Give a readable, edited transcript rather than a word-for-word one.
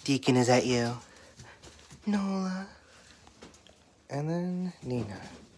Deacon, is that you? Nola. And then Nina.